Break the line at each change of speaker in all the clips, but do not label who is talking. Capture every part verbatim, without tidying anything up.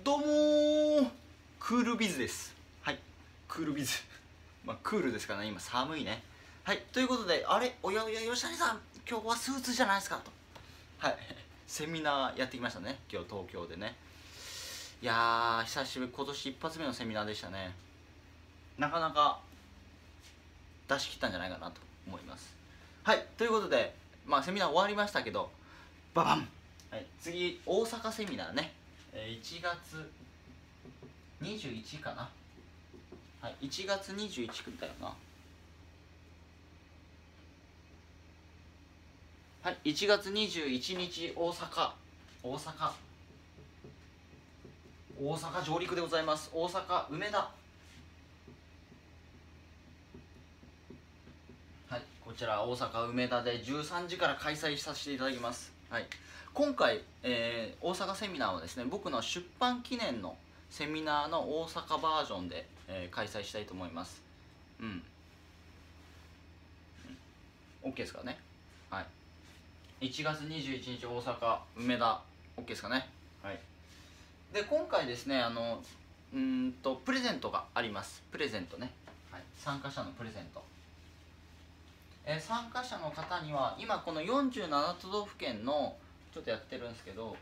どうもー、クールビズです。はい、クールビズまあクールですからね、今寒いね。はい、ということで、あれ、おやおや吉谷さん、今日はスーツじゃないですかと。はいセミナーやってきましたね、今日東京でね。いやー、久しぶり、今年一発目のセミナーでしたね。なかなか出し切ったんじゃないかなと思います。はい、ということで、まあセミナー終わりましたけど、ババン、はい、次大阪セミナーね、いちがつにじゅういちかな。はい、いちがつにじゅういちだよな。はい、いちがつにじゅういちにち大阪大阪大阪上陸でございます。大阪梅田。はい、こちら大阪梅田でじゅうさんじから開催させていただきます。はい、今回、えー、大阪セミナーはですね、僕の出版記念のセミナーの大阪バージョンで、えー、開催したいと思います。うん、うん、OK ですかね。はい、いちがつにじゅういちにち大阪梅田 OK ですかね。はい、で今回ですね、あのうーんとプレゼントがあります。プレゼントね、はい、参加者のプレゼント、えー、参加者の方には今このよんじゅうなな都道府県のちょっとやってるんですけど、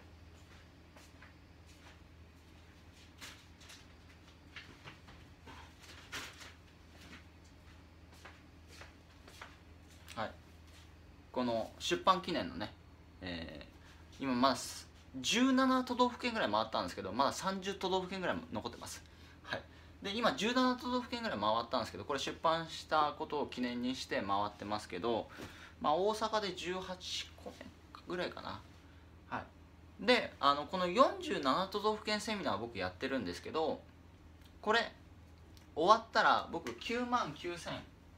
はい、この出版記念のね、えー、今まだじゅうなな都道府県ぐらい回ったんですけど、まださんじゅう都道府県ぐらい残ってます。はい、で今じゅうなな都道府県ぐらい回ったんですけど、これ出版したことを記念にして回ってますけど、まあ、大阪でじゅうはちこめぐらいかな。はい、であのこのよんじゅうなな都道府県セミナー僕やってるんですけど、これ終わったら僕きゅうまんきゅうせん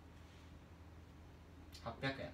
はっぴゃくえん、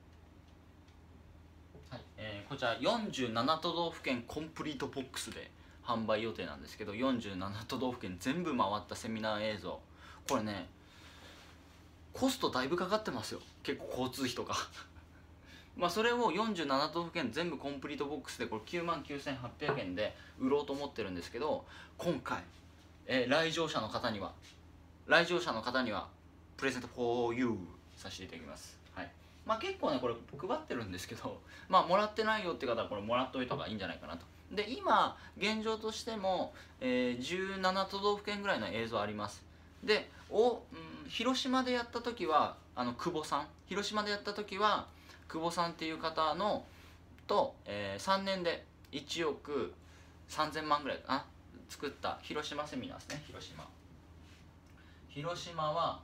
はい、えー、こちらよんじゅうなな都道府県コンプリートボックスで販売予定なんですけど、よんじゅうなな都道府県全部回ったセミナー映像、これねコストだいぶかかってますよ、結構交通費とかまあそれをよんじゅうなな都道府県全部コンプリートボックスでこれきゅうまんきゅうせんはっぴゃくえんで売ろうと思ってるんですけど、今回、えー、来場者の方には来場者の方にはプレゼント フォーユー させていただきます。はい、まあ結構ねこれ配ってるんですけど、まあもらってないよって方はこれもらっといた方がいいんじゃないかなと。で今現状としても、えー、じゅうなな都道府県ぐらいの映像あります。でお、うん、広島でやった時はあの久保さん広島でやった時は久保さんっていう方のと、えー、さんねんでいちおくさんぜんまんぐらいかな作った広島セミナーですね。広島広島は、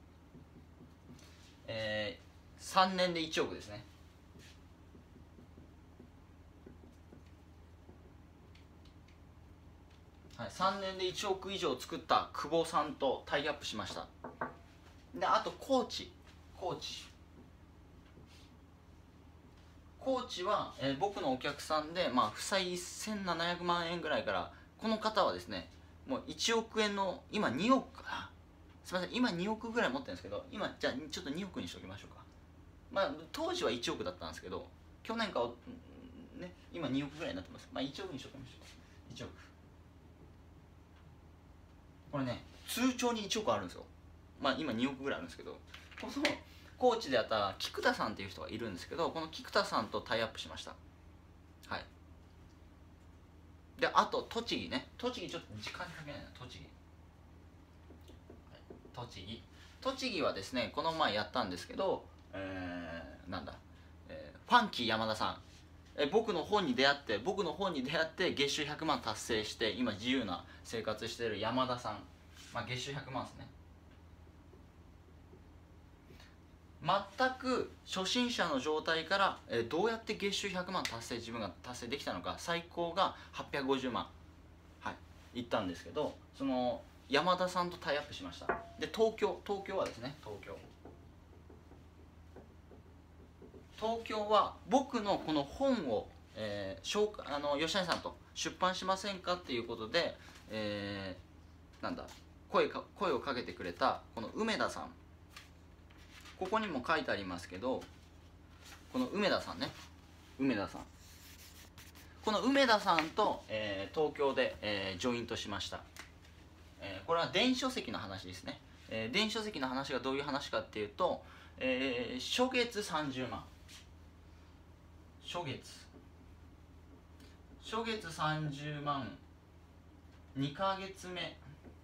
えー、さんねんでいちおくですね。はい、さんねんでいちおく以上作った久保さんとタイアップしました。であと高知高知高知は、えー、僕のお客さんで、まあ、負債せんななひゃくまんえんぐらいから、この方はですねもういちおくえんの今におくかな、すみません今におくぐらい持ってるんですけど、今じゃあちょっとにおくにしておきましょうか。まあ当時はいちおくだったんですけど、去年かね今におくぐらいになってます。まあいちおくにしておきましょう。いちおく、これね通帳にいちおくあるんですよ。まあ今におくぐらいあるんですけど、この高知でやった菊田さんっていう人がいるんですけど、この菊田さんとタイアップしました。はい、であと栃木ね、栃木ちょっと時間にかけないな。栃木、はい、栃木栃木はですねこの前やったんですけど、えー、なんだ、えー、ファンキー山田さん、え僕の本に出会って僕の本に出会って月収ひゃくまん達成して今自由な生活している山田さん、まあ、月収ひゃくまんですね。全く初心者の状態から、えー、どうやって月収ひゃくまん達成自分が達成できたのか、最高がはっぴゃくごじゅうまん、はい、いったんですけど、その山田さんとタイアップしました。で東京東京はですね東京東京は僕のこの本を、えー、紹介あの吉谷さんと出版しませんかっていうことで、えー、なんだ声か声をかけてくれたこの梅田さん、ここにも書いてありますけど、この梅田さんね梅田さん、 この梅田さんと、えー、東京で、えー、ジョイントしました、えー、これは電子書籍の話ですね、えー、電子書籍の話がどういう話かっていうと、えー、初月さんじゅうまん、初月初月さんじゅうまん、にかげつめ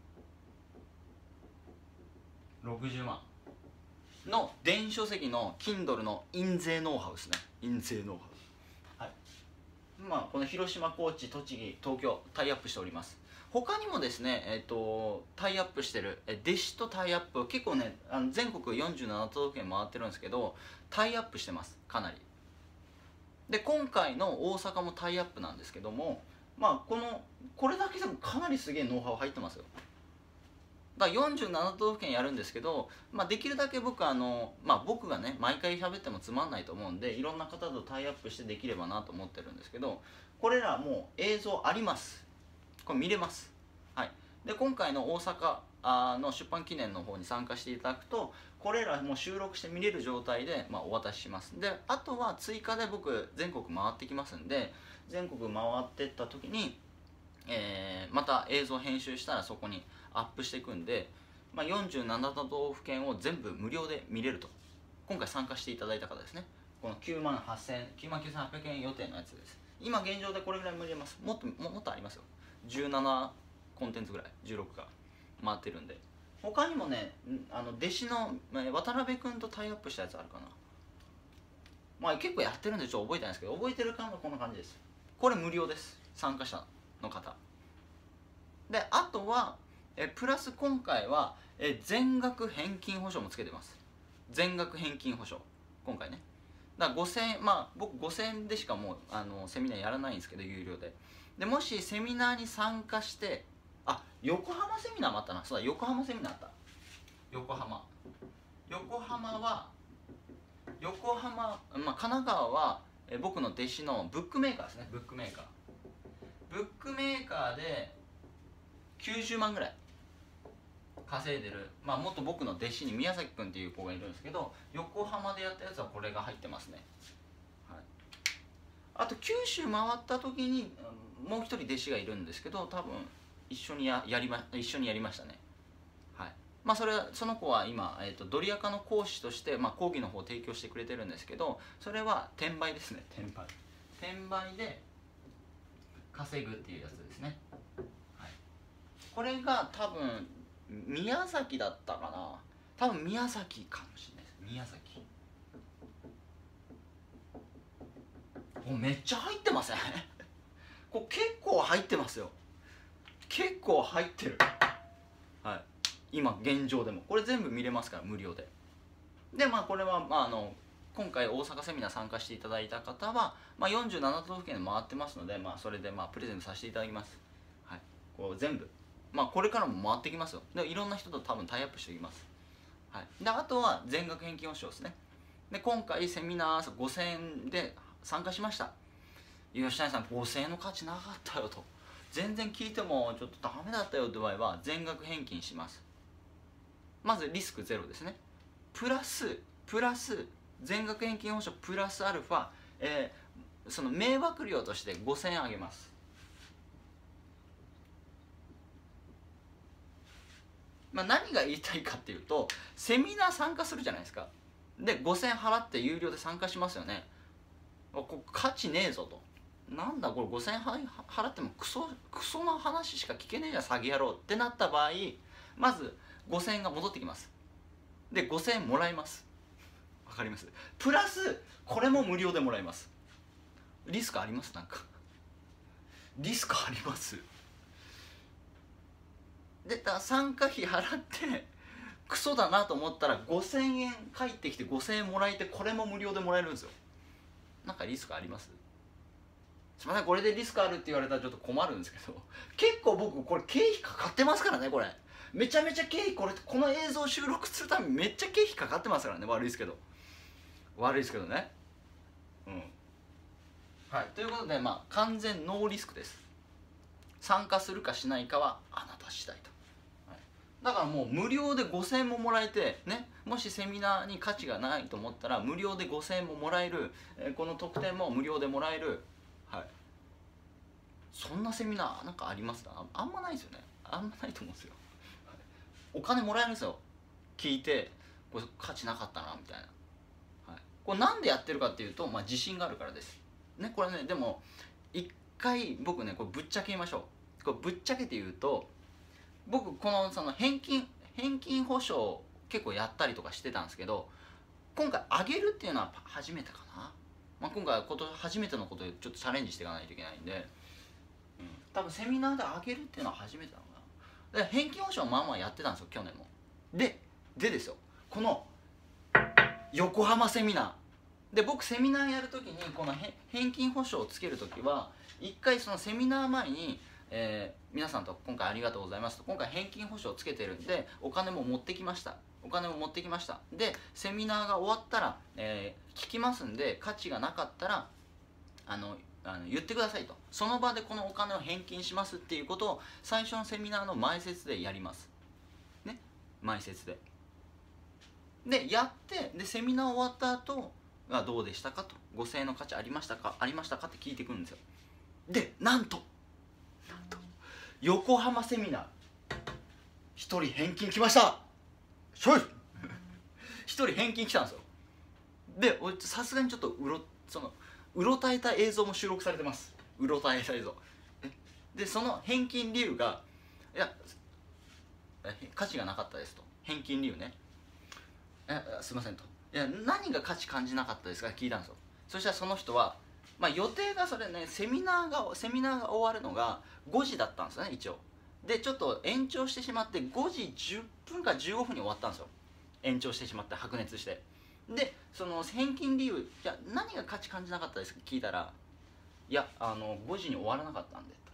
ろくじゅうまんの電子書籍の Kindle の印税ノウハウですね。印税ノウハウ、はい、まあこの広島、高知、栃木、東京タイアップしております。他にもですね、えー、とタイアップしてるえ弟子とタイアップ結構ね、あの全国よんじゅうなな都道府県回ってるんですけど、タイアップしてます、かなり。で今回の大阪もタイアップなんですけども、まあこのこれだけでもかなりすげえノウハウ入ってますよ。だからよんじゅうなな都道府県やるんですけど、まあ、できるだけ僕あの、まあ、僕がね毎回喋ってもつまんないと思うんで、いろんな方とタイアップしてできればなと思ってるんですけど、これらもう映像あります。これ見れます。はい、で今回の大阪あの出版記念の方に参加していただくと、これらも収録して見れる状態で、まあ、お渡しします。であとは追加で僕全国回ってきますんで、全国回ってった時に、えー、また映像編集したらそこにアップしていくんで、まあ、よんじゅうなな都道府県を全部無料で見れると。今回参加していただいた方ですね。このきゅうまんはっせん、きゅうまんきゅうせんはっぴゃくえん予定のやつです。今現状でこれぐらい無料ます。もっとももっとありますよ。じゅうななコンテンツぐらい、じゅうろくが回ってるんで。他にもね、あの弟子の渡辺君とタイアップしたやつあるかな。まあ結構やってるんでちょっと覚えてないんですけど、覚えてる感はこんな感じです。これ無料です、参加者の方で。あとはえプラス今回はえ全額返金保証もつけてます。全額返金保証今回ね。だからごせんえん、まあ僕ごせんえんでしかもうあのセミナーやらないんですけど、有料で。でもしセミナーに参加して、あ、横浜セミナーもあったな。そうだ、横浜セミナーあった。横浜横浜は横浜、まあ、神奈川はえ僕の弟子のブックメーカーですね。ブックメーカーブックメーカーできゅうじゅうまんぐらい稼いでる、まあ、もっと僕の弟子に宮崎君っていう子がいるんですけど、横浜でやったやつはこれが入ってますね。はい、あと九州回った時にもう一人弟子がいるんですけど、多分一緒に や, やりま一緒にやりましたね。はい、まあそれはその子は今、えー、とドリアカの講師として、まあ、講義の方を提供してくれてるんですけど、それは転売ですね。転売転売で稼ぐっていうやつですね。はい、これが多分宮崎だったかな。多分宮崎かもしれないです。宮崎。お、めっちゃ入ってませんこれ結構入ってますよ。結構入ってる。はい、今現状でもこれ全部見れますから、無料で。でまあこれは、まあ、あの今回大阪セミナー参加していただいた方は、まあ、よんじゅうなな都道府県で回ってますので、まあ、それでまあプレゼントさせていただきます。はい、こう全部、まあ、これからも回ってきますよ。でいろんな人と多分タイアップしていきます。はい、であとは全額返金保証ですね。で今回セミナーごせんえんで参加しました。吉谷さんごせんえんの価値なかったよと、全然聞いてもちょっとダメだったよって場合は全額返金します。まずリスクゼロですね。プラスプラス全額返金保証プラスアルファ、えー、その迷惑料としてごせんえんあげます。まあ、何が言いたいかっていうと、セミナー参加するじゃないですか。でごせんえん払って有料で参加しますよね。こ価値ねえぞと、なんだこれごせんえん払ってもクソクソな話しか聞けねえじゃん詐欺野郎ってなった場合、まずごせんえんが戻ってきます。でごせんえんもらえます。わかります？プラスこれも無料でもらえます。リスクあります？なんかリスクあります。で参加費払ってクソだなと思ったらごせんえん返ってきてごせんえんもらえて、これも無料でもらえるんですよ。なんかリスクあります？すみません、これでリスクあるって言われたらちょっと困るんですけど、結構僕これ経費かかってますからね。これめちゃめちゃ経費、これこの映像収録するためにめっちゃ経費かかってますからね。悪いですけど悪いですけどね。うんはい、ということで、まあ完全ノーリスクです。参加するかしないかはあなた次第と。だからもう無料でごせんえんももらえてね、もしセミナーに価値がないと思ったら無料でごせんえんももらえる、えー、この特典も無料でもらえる。はい、 そんなセミナーなんかありますか？あんまないですよね。あんまないと思うんですよ。お金もらえるんですよ、聞いて。これ価値なかったなみたいな、はい、これなんでやってるかっていうと、まあ、自信があるからですね。これね、でも一回僕ね、これぶっちゃけ言いましょう。これぶっちゃけて言うと、僕このその返金返金保証結構やったりとかしてたんですけど、今回上げるっていうのは初めてかな。まあ、今回こと初めてのことでちょっとチャレンジしていかないといけないんで、うん、多分セミナーで上げるっていうのは初めてなのかな。で返金保証まあまあやってたんですよ、去年も。ででですよ、この横浜セミナーで、僕セミナーやるときにこの返金保証をつけるときは、一回そのセミナー前に、えー、皆さんと今回ありがとうございますと、今回返金保証をつけてるんでお金も持ってきました、お金も持ってきました、でセミナーが終わったら、えー、聞きますんで、価値がなかったらあのあの言ってくださいと、その場でこのお金を返金しますっていうことを最初のセミナーの前説でやりますね。前説ででやって、でセミナー終わった後はどうでしたかと、ごせんえんの価値ありましたかありましたかって聞いてくるんですよ。でなんとなんと横浜セミナーひとり返金来ました。しょいひとり返金来たんですよ。でさすがにちょっとうろそのうろたえた映像も収録されてます。うろたえた映像で、その返金理由が、いや価値がなかったですと、返金理由ね、えすいませんと、いや何が価値感じなかったですか聞いたんですよ。そしたらその人は、まあ、予定がそれね、セミナーがセミナーが終わるのがごじだったんですよね一応。でちょっと延長してしまってごじじゅっぷんかじゅうごふんに終わったんですよ。延長してしまって白熱して。でその返金理由、いや何が価値感じなかったですか聞いたら、いやあのごじに終わらなかったんでと。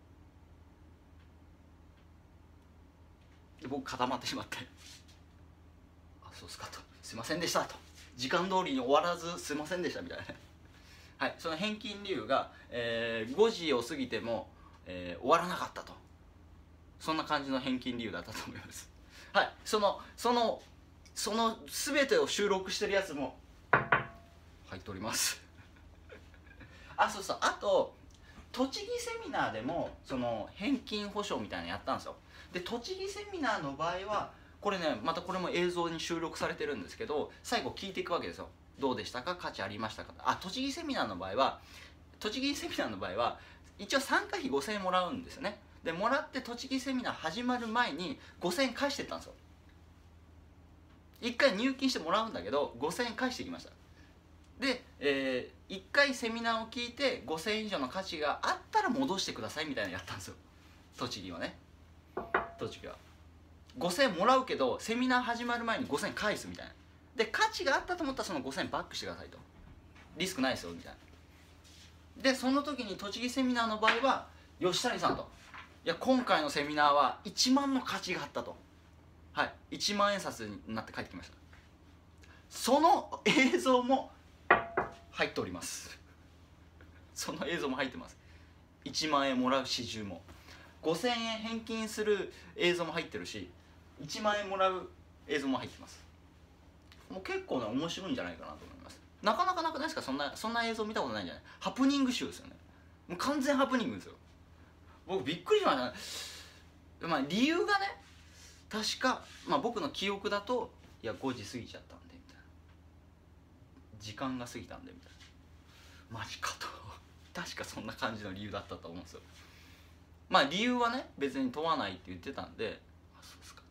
で僕固まってしまって、あそうっすかと、すいませんでしたと、時間通りに終わらずすいませんでしたみたいなはい、その返金理由が、えー、ごじを過ぎても、えー、終わらなかったと、そんな感じの返金理由だったと思います。はい、そのそのその全てを収録してるやつも入っておりますあそうそう、あと栃木セミナーでもその返金保証みたいなのやったんですよ。で栃木セミナーの場合はこれね、またこれも映像に収録されてるんですけど、最後聞いていくわけですよ。どうでしたか、価値ありましたか。あ、栃木セミナーの場合は栃木セミナーの場合は一応参加費ごせんえんもらうんですよね。でもらって栃木セミナー始まる前にごせんえん返してったんですよ。いっかい入金してもらうんだけどごせんえん返してきました。で、えー、いっかいセミナーを聞いてごせんえん以上の価値があったら戻してくださいみたいなのやったんですよ、栃木はね。栃木はごせんえんもらうけどセミナー始まる前にごせんえん返すみたいな。で価値があったと思ったらそのごせんえんバックしてくださいと、リスクないですよみたいな。でその時に栃木セミナーの場合は吉谷さんと、いや今回のセミナーはいちまんの価値があったと、はいいちまんえん札になって帰ってきました。その映像も入っておりますその映像も入ってます。いちまんえんもらう始終もごせんえん返金する映像も入ってるし、いちまんえんもらう映像も入ってます。もう結構ね面白いんじゃないかなと思います。なかなかなくないですか、そんなそんな映像見たことないんじゃない。ハプニング集ですよね。もう完全ハプニングですよ。僕びっくりしましたね。まあ理由がね、確か、まあ、僕の記憶だと、いやごじ過ぎちゃったんでみたいな、時間が過ぎたんでみたいな、マジかと確かそんな感じの理由だったと思うんですよ。まあ理由はね別に問わないって言ってたんで、あそうですか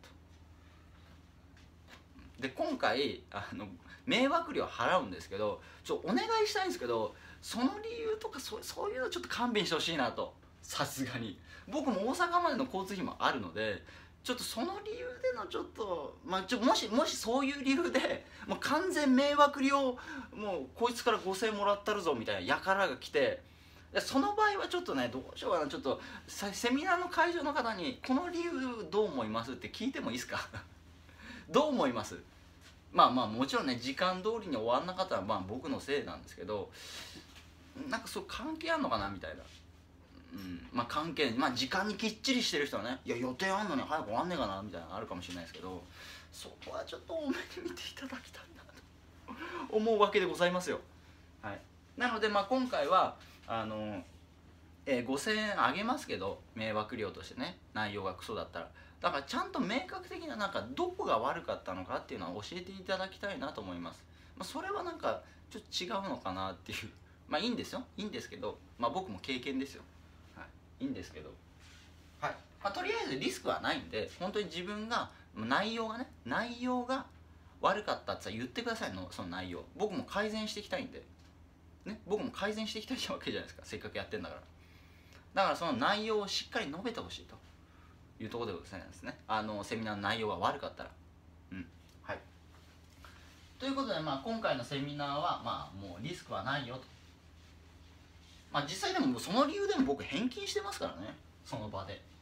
と。で今回あの迷惑料払うんですけど、ちょお願いしたいんですけど、その理由とかそそういうのちょっと勘弁してほしいなと。さすがに僕も大阪までの交通費もあるので、ちょっとその理由でのちょっと、まあ、ちょもしもしそういう理由でもう完全迷惑料、もうこいつからごせんえんもらったるぞみたいな輩が来て、その場合はちょっとねどうしようかな、ちょっとセミナーの会場の方にこの理由どう思いますって聞いてもいいですかどう思います。まあまあもちろんね時間通りに終わんなかったらまあ僕のせいなんですけど、なんかそう関係あんのかなみたいな。うん、まあ関係、まあ時間にきっちりしてる人はね、いや予定あんのに早く終わんねえかなみたいなのあるかもしれないですけど、そこはちょっと多めに見ていただきたいなと思うわけでございますよ。はい、なのでまあ今回はあのえー、ごせんえんあげますけど、迷惑料としてね、内容がクソだったら。だからちゃんと明確的な、なんかどこが悪かったのかっていうのは教えていただきたいなと思います。まあ、それはなんかちょっと違うのかなっていう。まあいいんですよ、いいんですけど、まあ僕も経験ですよ。はい、いいんですけど、はい、まあ、とりあえずリスクはないんで、本当に自分が内容がね、内容が悪かったって言ってくださいの、その内容。僕も改善していきたいんで、ね、僕も改善していきたいわけじゃないですか、せっかくやってんだから。だからその内容をしっかり述べてほしいというところでございますね。あのセミナーの内容が悪かったら。うん、はい。ということで、まあ、今回のセミナーは、まあ、もうリスクはないよと。まあ、実際でもその理由でも僕返金してますからね、その場で。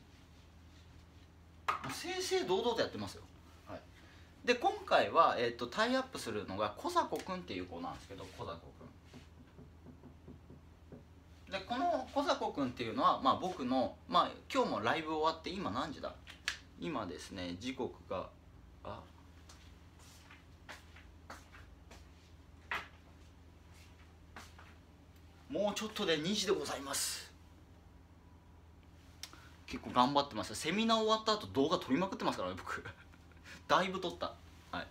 正々堂々とやってますよ。はい、で今回は、えー、とタイアップするのがコサコくんっていう子なんですけど、コサコくんで、このコサコくんっていうのは、まあ、僕の、まあ、今日もライブ終わって、今何時だ、今ですね、時刻があもうちょっとでにじでございます。結構頑張ってます。セミナー終わった後動画撮りまくってますからね、僕だいぶ撮った。はい。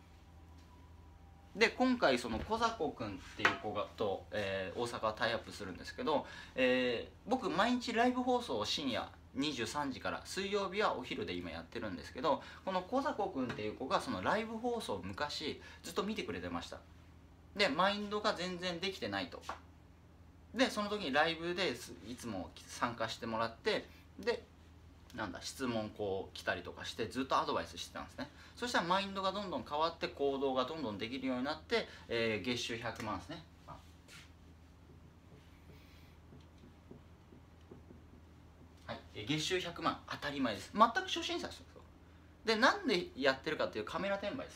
で今回そのコサコくんっていう子がと、えー、大阪はタイアップするんですけど、えー、僕毎日ライブ放送を深夜にじゅうさんじから、水曜日はお昼で今やってるんですけど、このコサコくんっていう子がそのライブ放送を昔ずっと見てくれてました。でマインドが全然できてないと。でその時にライブでいつも参加してもらって、でなんだ質問こう来たりとかしてずっとアドバイスしてたんですね。そしたらマインドがどんどん変わって行動がどんどんできるようになって、えー、月収ひゃくまんですね。はい、月収ひゃくまん当たり前です。全く初心者ですよ。でなんでやってるかっていうカメラ転売です。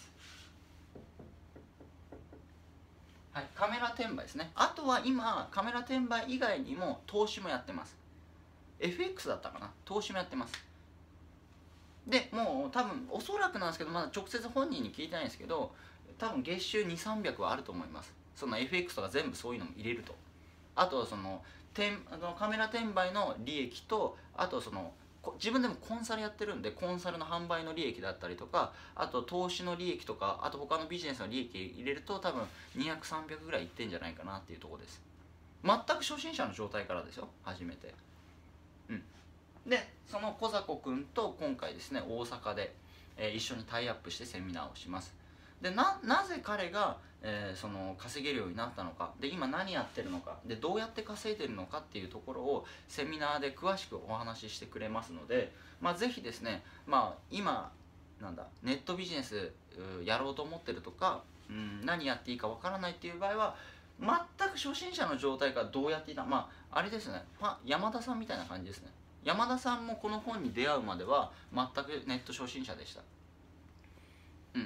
はい、カメラ転売ですね。あとは今カメラ転売以外にも投資もやってます。 エフエックス だったかな、投資もやってます。でもう多分おそらくなんですけど、まだ直接本人に聞いてないんですけど、多分月収にせんさんびゃくはあると思います。その エフエックス とか全部そういうのも入れると。あとそのあのカメラ転売の利益と、あとその自分でもコンサルやってるんで、コンサルの販売の利益だったりとか、あと投資の利益とか、あと他のビジネスの利益入れると多分にひゃく、さんびゃくぐらいいってんじゃないかなっていうところです。全く初心者の状態からですよ、初めて。うん。でその小迫くんと今回ですね、大阪で、えー、一緒にタイアップしてセミナーをします。で な, なぜ彼が、えー、その稼げるようになったのか、で今何やってるのか、でどうやって稼いでるのかっていうところをセミナーで詳しくお話ししてくれますので、まあ、ぜひですね、まあ、今なんだネットビジネスやろうと思ってるとか、うん、何やっていいかわからないっていう場合は、全く初心者の状態からどうやっていた、まああれですね、山田さんみたいな感じですね。山田さんもこの本に出会うまでは全くネット初心者でした。うん。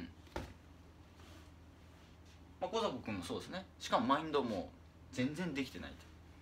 まあ、小迫君もそうですね。しかもマインドも全然できてない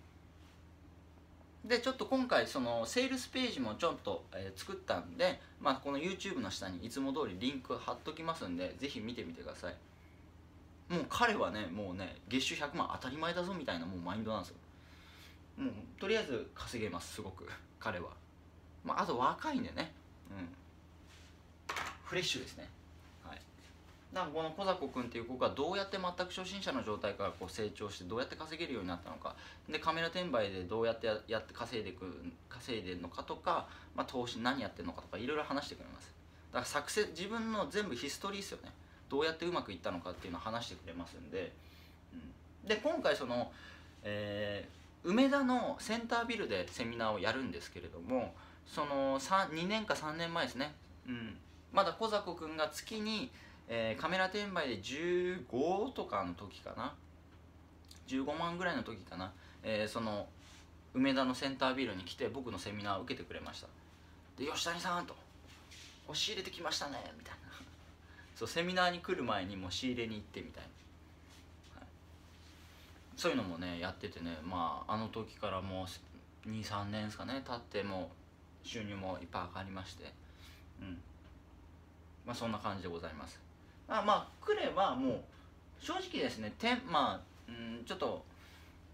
と。でちょっと今回そのセールスページもちょっと、えー、作ったんで、まあ、この YouTube の下にいつも通りリンク貼っときますんで、ぜひ見てみてください。もう彼はね、もうね、月収ひゃくまん当たり前だぞみたいなもうマインドなんですよ。もうとりあえず稼げます、すごく彼は。まあ、あと若いんでね、うん、フレッシュですね。はい。だからこの小迫君っていう子がどうやって全く初心者の状態からこう成長してどうやって稼げるようになったのか、でカメラ転売でどうやってやって稼いでいく稼いでるのかとか、まあ、投資何やってるのかとかいろいろ話してくれます。だから作成自分の全部ヒストリーですよね。どうやってうまくいったのかっていうのを話してくれますんで、うん、で今回その、えー、梅田のセンタービルでセミナーをやるんですけれども、そのにねんかさんねんまえですね、うん、まだ小迫君が月に、えー、カメラ転売でじゅうごとかの時かな、じゅうごまんぐらいの時かな、えー、その梅田のセンタービルに来て僕のセミナーを受けてくれました。で吉谷さんと「仕入れてきましたね」みたいなそうセミナーに来る前にもう仕入れに行ってみたいな、はい、そういうのもねやっててね、まああの時からもうにさんねんですかね経って、もう収入もいっぱい上がりまして、うん、まあそんな感じでございます。あまあクレはもう正直ですね、てまあ、うん、ちょっと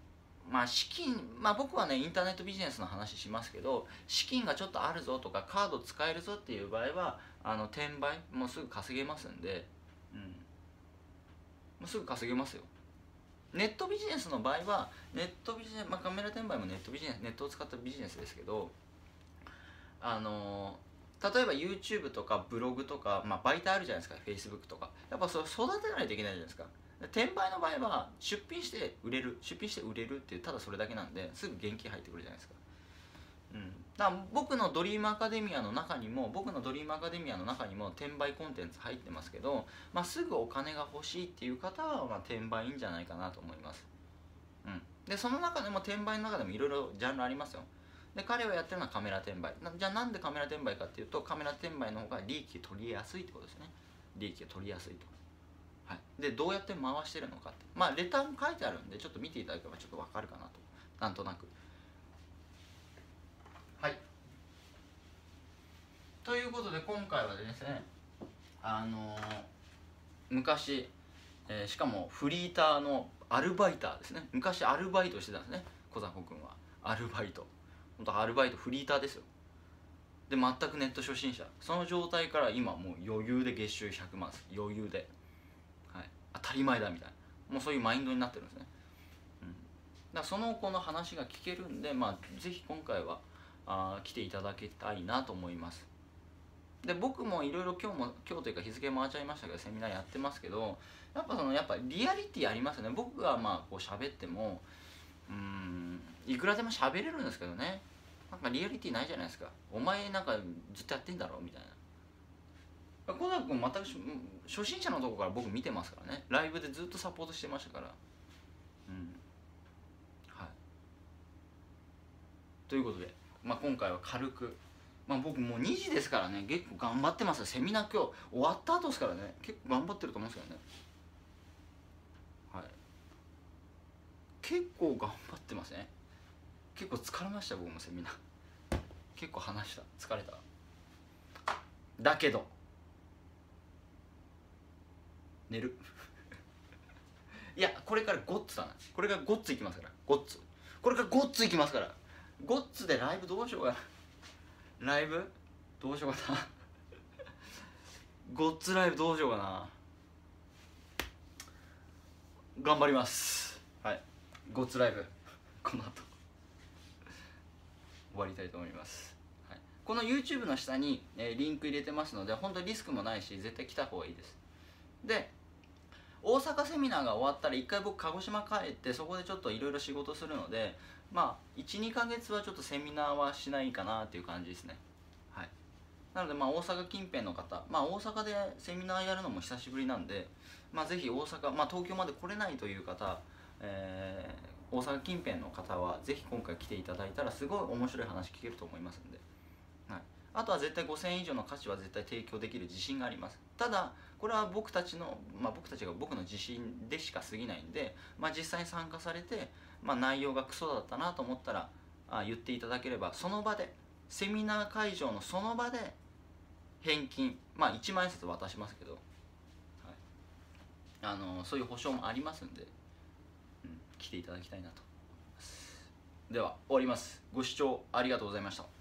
まあ資金、まあ僕はねインターネットビジネスの話しますけど、資金がちょっとあるぞとかカード使えるぞっていう場合はあの転売もうすぐ稼げますんで、うん、もうすぐ稼げますよ。ネットビジネスの場合はネットビジネス、まあ、カメラ転売もネットビジネス、ネットを使ったビジネスですけど、あの例えば YouTube とかブログとか、まあ、媒体あるじゃないですか、 Facebook とか。やっぱそれ育てないといけないじゃないですか。転売の場合は出品して売れる、出品して売れるっていうただそれだけなんで、すぐ現金入ってくるじゃないですか。うん、だから僕のドリームアカデミアの中にも僕のドリームアカデミアの中にも転売コンテンツ入ってますけど、まあ、すぐお金が欲しいっていう方は、まあ、転売いいんじゃないかなと思います。うん、でその中でも転売の中でもいろいろジャンルありますよ。で彼はやってるのはカメラ転売な。じゃあなんでカメラ転売かっていうと、カメラ転売の方が利益を取りやすいってことですね。利益を取りやすいと。はい、でどうやって回してるのかって、まあレターも書いてあるんでちょっと見ていただければちょっと分かるかなと、なんとなく。はい、ということで今回はですね、あのー、昔、えー、しかもフリーターのアルバイターですね。昔アルバイトしてたんですね、小迫君は。アルバイト、本当アルバイトフリーターですよ。で全くネット初心者、その状態から今もう余裕で月収ひゃくまんです。余裕で、はい、当たり前だみたいな、もうそういうマインドになってるんですね。うん、だからその子の話が聞けるんで、まあぜひ今回はあ来ていただきたいなと思います。で僕もいろいろ今日も今日というか日付回っちゃいましたけどセミナーやってますけど、やっぱそのやっぱリアリティありますよね。僕がまあこう喋ってもうーんいくらでも喋れるんですけどね、なんかリアリティないじゃないですか。お前なんかずっとやってんだろみたいな。小田君全く初心者のとこから僕見てますからね。ライブでずっとサポートしてましたから。うん、はい、ということで、まあ、今回は軽く、まあ、僕もうにじですからね、結構頑張ってますよ。セミナー今日終わった後ですからね、結構頑張ってると思うんですけどね。はい、結構頑張ってますね。結構疲れました僕もセミナー。結構話した、疲れた。だけど寝るいやこれからゴッツだな。これからゴッツいきますから。ゴッツこれからゴッツいきますから。ゴッツでライブどうしようかな。ライブどうしようかなゴッツライブどうしようかな。頑張ります。はい、ゴッツライブこの後終わりたいと思います。はい、この YouTube の下に、えー、リンク入れてますので、本当にリスクもないし絶対来た方がいいです。で大阪セミナーが終わったら一回僕鹿児島帰ってそこでちょっといろいろ仕事するので、まあいちにかげつはちょっとセミナーはしないかなっていう感じですね。はい、なのでまあ大阪近辺の方、まあ大阪でセミナーやるのも久しぶりなんで、まあぜひ大阪、まあ東京まで来れないという方、えー、大阪近辺の方はぜひ今回来ていただいたらすごい面白い話聞けると思いますんで、はい、あとは絶対ごせんえん以上の価値は絶対提供できる自信があります。ただこれは僕たちの、まあ、僕たちが僕の自信でしか過ぎないんで、まあ、実際に参加されて、まあ、内容がクソだったなと思ったらあ言っていただければ、その場でセミナー会場のその場で返金、まあいちまん円札渡しますけど、はい、あのそういう保証もありますんで、うん、来ていただきたいなと思います。では終わります。ご視聴ありがとうございました。